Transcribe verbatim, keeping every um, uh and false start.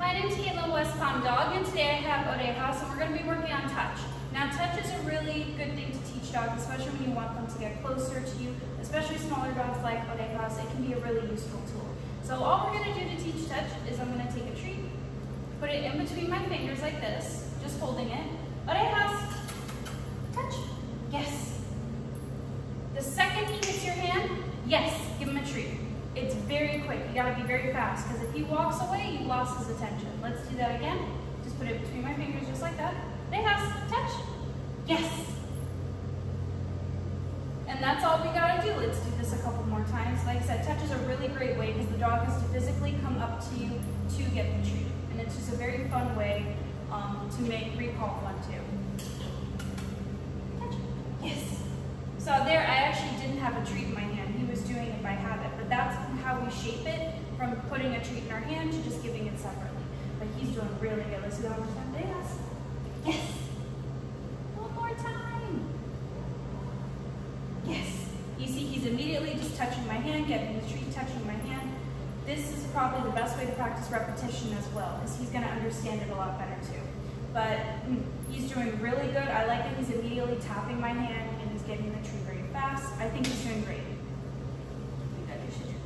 My name's Caitlin West Palm Dog, and today I have Orejas, and we're going to be working on touch. Now, touch is a really good thing to teach dogs, especially when you want them to get closer to you, especially smaller dogs like Orejas. It can be a really useful tool. So all we're going to do to teach touch is I'm going to take a treat, put it in between my fingers like this, just holding it. Orejas, touch, yes. The second he hits your hand, yes, give him a treat. It's very quick, you gotta be very fast, because if he walks away, you lost his attention. Let's do that again. Just put it between my fingers just like that. Orejas, touch, yes. And that's all we gotta do. Let's do this a couple more times. Like I said, touch is a really great way because the dog has to physically come up to you to get the treat. And it's just a very fun way um, to make recall fun too. Touch, yes. So there, I actually didn't have a treat in my hand. He was doing it by habit, but that's how we shape it from putting a treat in our hand to just giving it separately. But he's doing really good. Let's do that one more time. Yes. Yes. One more time. Yes. You see, he's immediately just touching my hand, getting the treat, touching my hand. This is probably the best way to practice repetition as well, because he's going to understand it a lot better too. But mm, he's doing really good. I like that he's immediately tapping my hand and he's getting the treat very fast. I think he's doing great. You should